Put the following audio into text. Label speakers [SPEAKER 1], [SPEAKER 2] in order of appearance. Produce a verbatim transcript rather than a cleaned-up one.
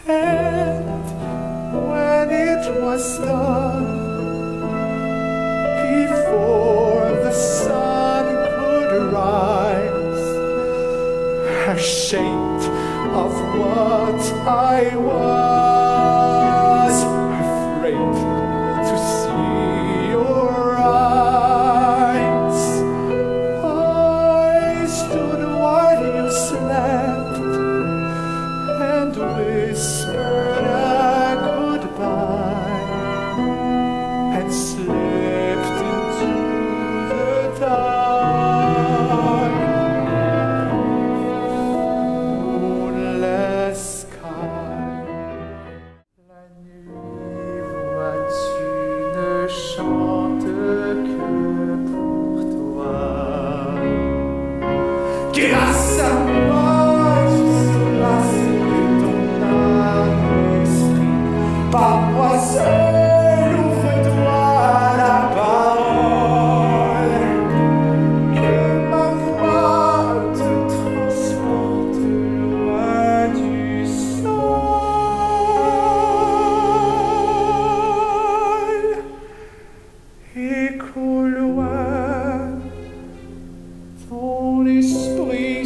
[SPEAKER 1] And when it was done, before the sun could rise, ashamed of what I was, afraid to see your eyes, I stood while you slept and whispered a goodbye and slipped into the dark. Moonless sky. La nuit, vois-tu, ne chante que pour toi. Grâce à moi, je suis lassé de ton âme esprit. Par moi seul, ouvre-toi la parole. Que ma voix te transporte loin du sol. Et qu'au loin, ton esprit